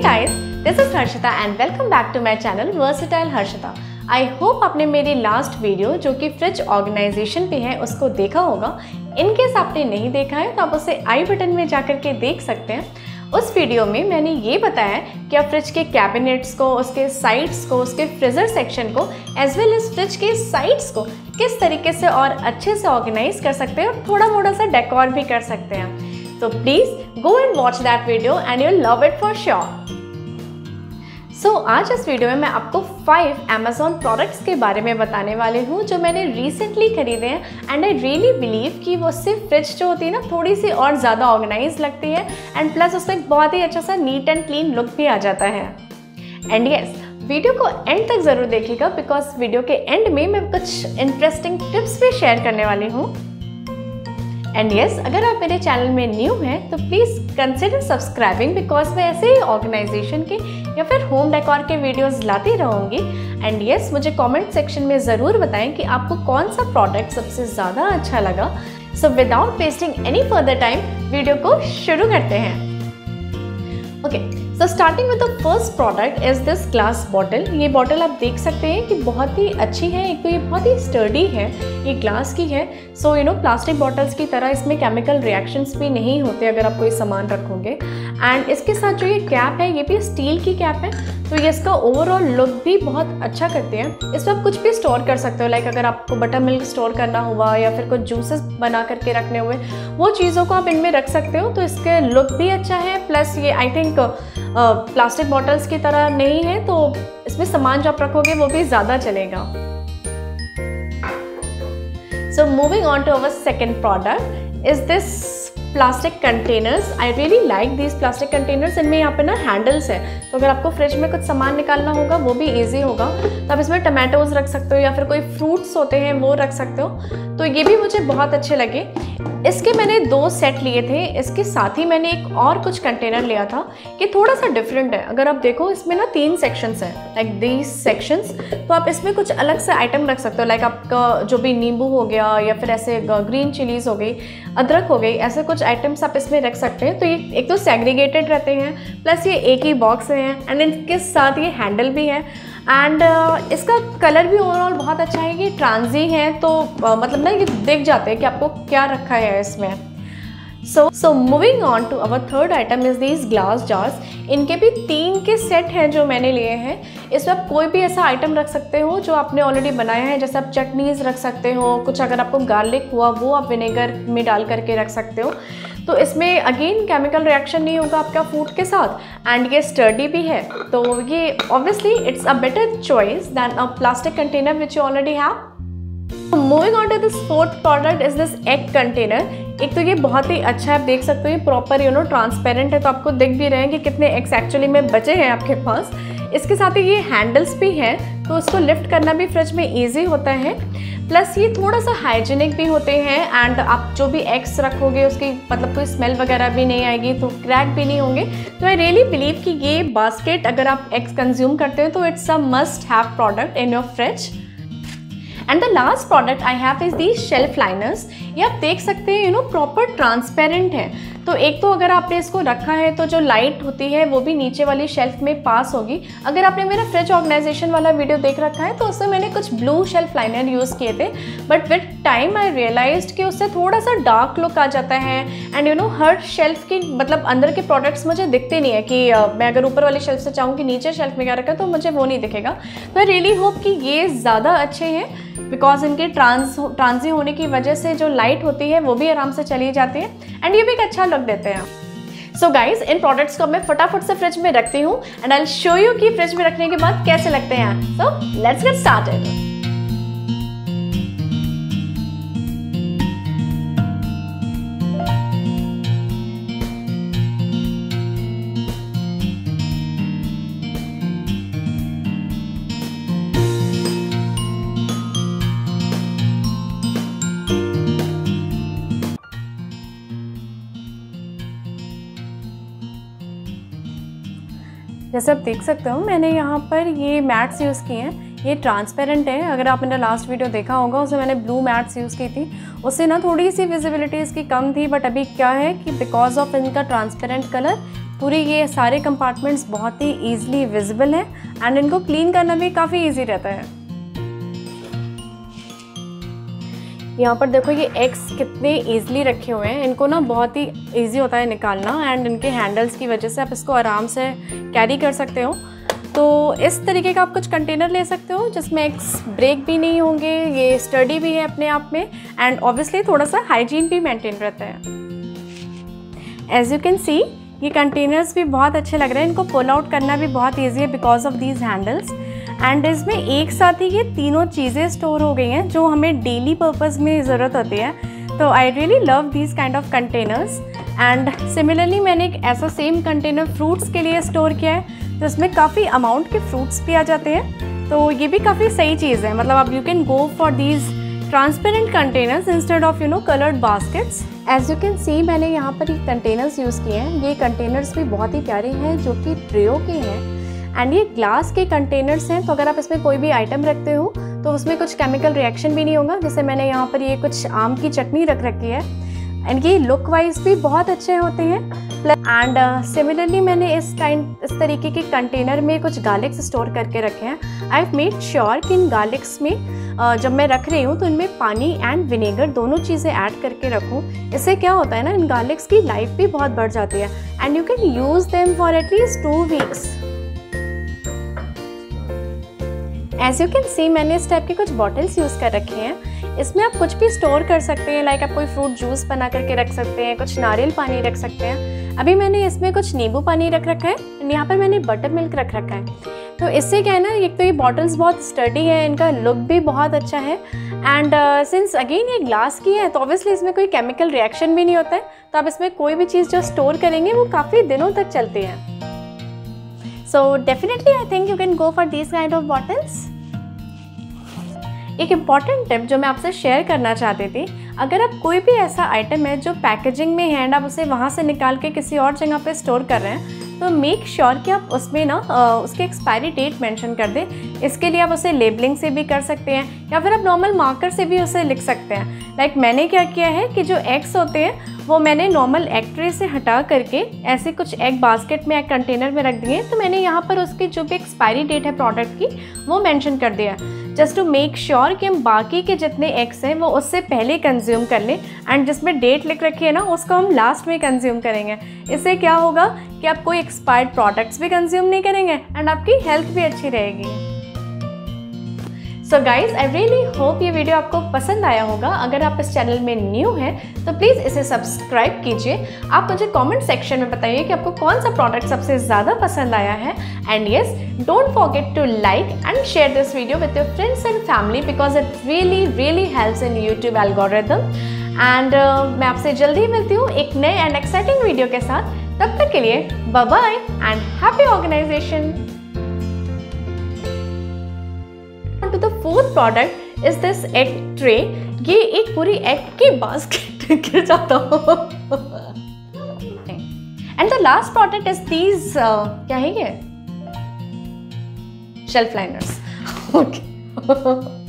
guys, this is Harshita and welcome back to my channel Versatile Harshita. I hope आपने मेरी last video जो कि fridge organisation पे है उसको देखा होगा। इन केस आपने नहीं देखा है तो आप उसे आई बटन में जाकर के देख सकते हैं। उस वीडियो में मैंने ये बताया कि आप फ्रिज के कैबिनेट्स को, उसके साइड्स को, उसके फ्रीजर सेक्शन को एज वेल एज फ्रिज के साइड्स को किस तरीके से और अच्छे से ऑर्गेनाइज कर सकते हैं और थोड़ा मोड़ा सा डेकोर भी कर सकते हैं। तो please go and watch that video and you'll love it for sure. So आज इस वीडियो में मैं आपको 5 Amazon प्रोडक्ट्स के बारे में बताने वाली हूँ जो मैंने रिसेंटली खरीदे हैं एंड आई रियली बिलीव कि वो सिर्फ फ्रिज जो होती है ना थोड़ी सी और ज़्यादा ऑर्गेनाइज लगती है एंड प्लस उसमें एक बहुत ही अच्छा सा नीट एंड क्लीन लुक भी आ जाता है। एंड यस, वीडियो को एंड तक ज़रूर देखिएगा बिकॉज वीडियो के एंड में मैं कुछ इंटरेस्टिंग टिप्स भी शेयर करने वाली हूँ। एंड यस, अगर आप मेरे चैनल में न्यू हैं तो प्लीज़ कंसिडर सब्सक्राइबिंग बिकॉज मैं ऐसे ही ऑर्गेनाइजेशन के या फिर होम डेकोर के वीडियोस लाती रहूँगी। एंड यस, मुझे कमेंट सेक्शन में ज़रूर बताएं कि आपको कौन सा प्रोडक्ट सबसे ज़्यादा अच्छा लगा। So without wasting any further time video को शुरू करते हैं। Okay, so starting with the first product is this glass bottle. ये बॉटल आप देख सकते हैं कि बहुत ही अच्छी है। एक तो ये बहुत ही स्टर्डी है, ये ग्लास की है। So you know plastic bottles की तरह इसमें केमिकल रिएक्शंस भी नहीं होते अगर आप कोई सामान रखोगे। एंड इसके साथ जो ये कैप है ये भी स्टील की कैप है, तो ये इसका ओवरऑल लुक भी बहुत अच्छा करती है। इसमें आप कुछ भी स्टोर कर सकते हो, लाइक अगर आपको बटर मिल्क स्टोर करना हुआ या फिर कुछ जूसेस बना करके रखने हुए, वो चीज़ों को आप इनमें रख सकते हो। तो इसके लुक भी अच्छा है, प्लस ये आई थिंक प्लास्टिक बॉटल्स की तरह नहीं है, तो इसमें सामान जो आप रखोगे वो भी ज़्यादा चलेगा। So moving on to our second product is this plastic containers. I really like these plastic containers. इनमें यहाँ पे ना हैंडल्स है, तो अगर आपको फ्रिज में कुछ सामान निकालना होगा वो भी इजी होगा। तो आप इसमें टमाटोज रख सकते हो या फिर कोई फ्रूट्स होते हैं वो रख सकते हो। तो ये भी मुझे बहुत अच्छे लगे। इसके मैंने 2 सेट लिए थे। इसके साथ ही मैंने एक और कुछ कंटेनर लिया था कि थोड़ा सा डिफरेंट है। अगर आप देखो इसमें ना 3 सेक्शंस हैं, लाइक दीज सेक्शंस। तो आप इसमें कुछ अलग से आइटम रख सकते हो, लाइक आपका जो भी नींबू हो गया या फिर ऐसे ग्रीन चिलीज हो गई, अदरक हो गई, ऐसे कुछ आइटम्स आप इसमें रख सकते हैं। तो ये एक तो सेग्रीगेटेड रहते हैं, प्लस ये एक ही बॉक्स में है एंड इनके साथ ये हैंडल भी है। एंड इसका कलर भी ओवरऑल बहुत अच्छा है। ये ट्रांजी है तो मतलब ना ये दिख जाते हैं कि आपको क्या रखा है इसमें। So moving on to our third item is these glass jars. इनके भी 3 के सेट हैं जो मैंने लिए हैं। इसमें आप कोई भी ऐसा आइटम रख सकते हो जो आपने ऑलरेडी बनाया है, जैसे आप चटनीज़ रख सकते हो, कुछ अगर आपको गार्लिक हुआ वो आप विनेगर में डाल करके रख सकते हो। तो इसमें अगेन केमिकल रिएक्शन नहीं होगा आपका फूड के साथ एंड ये स्टर्डी भी है। तो ये obviously it's a better choice than a plastic container which you already have. Moving on to this fourth product is this egg container. एक तो ये बहुत ही अच्छा है, आप देख सकते हो ये प्रॉपर यू नो ट्रांसपेरेंट है, तो आपको दिख भी रहे हैं कि कितने एग्स एक्चुअली में बचे हैं आपके पास। इसके साथ ही ये हैंडल्स भी हैं, तो उसको लिफ्ट करना भी फ्रिज में ईजी होता है। प्लस ये थोड़ा सा हाइजीनिक भी होते हैं एंड आप जो भी एग्स रखोगे उसकी मतलब कोई स्मेल वगैरह भी नहीं आएगी, तो क्रैक भी नहीं होंगे। तो आई रियली बिलीव कि ये बास्केट अगर आप एग्स कंज्यूम करते हो तो it's a must have product in your fridge. And the last product I have is the shelf liners. ये आप देख सकते हैं यू नो प्रॉपर ट्रांसपेरेंट है। तो एक तो अगर आपने इसको रखा है तो जो लाइट होती है वो भी नीचे वाली शेल्फ में पास होगी। अगर आपने मेरा फ्रिज ऑर्गेनाइजेशन वाला वीडियो देख रखा है तो उसमें मैंने कुछ ब्लू शेल्फ लाइनर यूज़ किए थे, but with time I realized कि उससे थोड़ा सा डार्क लुक आ जाता है एंड यू नो हर शेल्फ की मतलब अंदर के प्रोडक्ट्स मुझे दिखते नहीं है कि मैं अगर ऊपर वाली शेल्फ से चाहूँ कि नीचे शेल्फ में क्या रखा है तो मुझे वो नहीं दिखेगा। तो आई रियली होप कि ये ज़्यादा अच्छे हैं बिकॉज इनके ट्रांजी होने की वजह से जो लाइट होती है वो भी आराम से चली जाती है एंड ये भी एक अच्छा लुक देते हैं। सो गाइज, इन प्रोडक्ट्स को मैं फटाफट से फ्रिज में रखती हूँ and I will show you कि फ्रिज में रखने के बाद कैसे लगते हैं। So let's get started. जैसे आप देख सकते हो मैंने यहाँ पर ये मैट्स यूज़ किए हैं। ये ट्रांसपेरेंट है। अगर आपने मेरा लास्ट वीडियो देखा होगा उसमें मैंने ब्लू मैट्स यूज़ की थी, उससे ना थोड़ी सी विजिबिलिटी इसकी कम थी, बट अभी क्या है कि बिकॉज ऑफ इनका ट्रांसपेरेंट कलर पूरे ये सारे कंपार्टमेंट्स बहुत ही ईजिली विजिबल हैं एंड इनको क्लीन करना भी काफ़ी ईजी रहता है। यहाँ पर देखो ये एग्स कितने ईजिली रखे हुए हैं, इनको ना बहुत ही ईजी होता है निकालना एंड इनके हैंडल्स की वजह से आप इसको आराम से कैरी कर सकते हो। तो इस तरीके का आप कुछ कंटेनर ले सकते हो जिसमें एग्स ब्रेक भी नहीं होंगे, ये स्टडी भी है अपने आप में एंड ऑब्वियसली थोड़ा सा हाइजीन भी मेंटेन रहता है। एज यू कैन सी ये कंटेनर्स भी बहुत अच्छे लग रहे हैं, इनको पुल आउट करना भी बहुत ईजी है because of these handles and इसमें एक साथ ही ये तीनों चीज़ें स्टोर हो गई हैं जो हमें डेली पर्पस में ज़रूरत होती है। तो I really love these kind of containers and similarly मैंने एक ऐसा सेम कंटेनर फ्रूट्स के लिए स्टोर किया है, तो इसमें काफ़ी अमाउंट के फ्रूट्स भी आ जाते हैं। तो ये भी काफ़ी सही चीज़ है, मतलब आप you can go for these transparent containers instead of coloured baskets. As you can see मैंने यहाँ पर ये कंटेनर्स यूज़ किए हैं, ये कंटेनर्स भी बहुत ही प्यारे हैं जो कि ट्रियो के हैं एंड ये ग्लास के कंटेनर्स हैं। तो अगर आप इसमें कोई भी आइटम रखते हो तो उसमें कुछ केमिकल रिएक्शन भी नहीं होगा। जैसे मैंने यहाँ पर ये कुछ आम की चटनी रख रखी है एंड ये लुक वाइज भी बहुत अच्छे होते हैं। एंड सिमिलरली मैंने इस तरीके के कंटेनर में कुछ गार्लिक्स स्टोर करके रखे हैं। आई हैव मेड श्योर कि इन गार्लिक्स में जब मैं रख रही हूँ तो इनमें पानी एंड विनेगर दोनों चीज़ें ऐड करके रखूँ। इससे क्या होता है ना, इन गार्लिक्स की लाइफ भी बहुत बढ़ जाती है and you can use them for at least 2 weeks. As you can see मैंने इस टाइप के कुछ बॉटल्स यूज़ कर रखे हैं, इसमें आप कुछ भी स्टोर कर सकते हैं, लाइक आप कोई फ्रूट जूस बना करके रख सकते हैं, कुछ नारियल पानी रख सकते हैं। अभी मैंने इसमें कुछ नींबू पानी रख रखा है एंड यहाँ पर मैंने बटर मिल्क रख रखा है। तो इससे क्या है ना, एक तो ये बॉटल्स बहुत स्टडी है, इनका लुक भी बहुत अच्छा है एंड सिंस अगेन ये ग्लास की है तो ऑब्वियसली इसमें कोई केमिकल रिएक्शन भी नहीं होता है, तो आप इसमें कोई भी चीज़ जो स्टोर करेंगे वो काफ़ी दिनों तक चलती है। So definitely I think you can go for these kind of bottles. एक इम्पॉर्टेंट टिप जो मैं आपसे शेयर करना चाहती थी, अगर आप कोई भी ऐसा आइटम है जो पैकेजिंग में है एंड आप उसे वहाँ से निकाल के किसी और जगह पे स्टोर कर रहे हैं तो मेक श्योर कि आप उसमें ना उसकी एक्सपायरी डेट मेंशन कर दें। इसके लिए आप उसे लेबलिंग से भी कर सकते हैं या फिर आप नॉर्मल मार्कर से भी उसे लिख सकते हैं। लाइक मैंने क्या किया है कि जो एग्स होते हैं वो मैंने नॉर्मल एग ट्रे से हटा करके ऐसे कुछ एग बास्केट में, एग कंटेनर में रख दिए। तो मैंने यहाँ पर उसकी जो भी एक्सपायरी डेट है प्रोडक्ट की वो मेंशन कर दिया, जस्ट टू मेक श्योर कि हम बाकी के जितने एग्स हैं वो उससे पहले कंज्यूम कर लें एंड जिसमें डेट लिख रखी है ना उसको हम लास्ट में कंज्यूम करेंगे। इससे क्या होगा कि आप कोई एक्सपायर्ड प्रोडक्ट्स भी कंज्यूम नहीं करेंगे एंड आपकी हेल्थ भी अच्छी रहेगी। So guys I really hope ये वीडियो आपको पसंद आया होगा। अगर आप इस चैनल में न्यू हैं तो प्लीज़ इसे सब्सक्राइब कीजिए। आप मुझे कमेंट सेक्शन में बताइए कि आपको कौन सा प्रोडक्ट सबसे ज़्यादा पसंद आया है and yes don't forget to like and share this video with your friends and family because it really helps in YouTube algorithm. And मैं आपसे जल्दी मिलती हूँ एक नए एंड एक्साइटिंग वीडियो के साथ। तब तक के लिए bye bye and happy organisation. To the fourth product is this egg tray. ये एक पूरी एग की बास्केट गिर जाता हो। And the last product is these क्या है ये? Shelf liners. Okay.